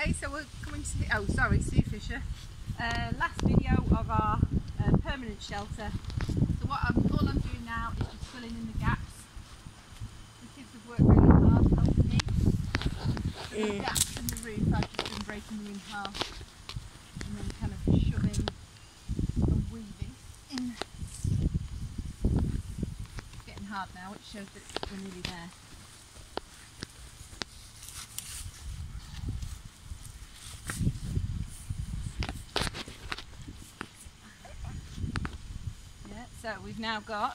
Okay, so we're coming to the, oh sorry, Sue Fisher. Last video of our permanent shelter. So all I'm doing now is just filling in the gaps. The kids have worked really hard helping me. The gaps in the roof, I've just been breaking them in half and then kind of shoving and weaving in. It's getting hard now, which shows that we're nearly there. So we've now got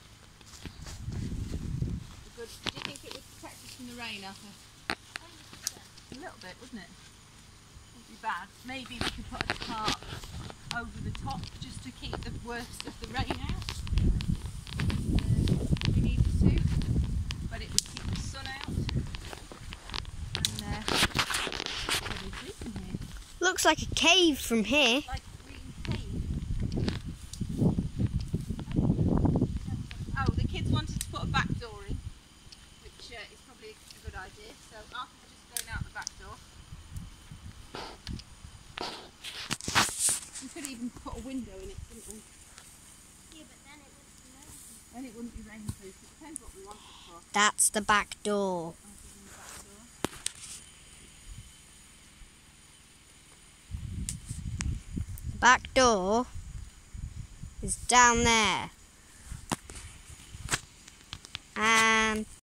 a good, do you think it would protect us from the rain, Alpha? A little bit, wouldn't it? Wouldn't be bad. Maybe we could put a tarp over the top just to keep the worst of the rain out. If we needed to, but it would keep the sun out. And what is this in here? Looks like a cave from here. Like a green cave. Oh, the kids wanted to put a back door in, which is probably a good idea. So Arthur's just going out the back door. We could even put a window in it, couldn't we? Yeah, but then it would be rainproof. Then it wouldn't be rainproof. It depends what we want it for. That's the back door. The back door is down there. And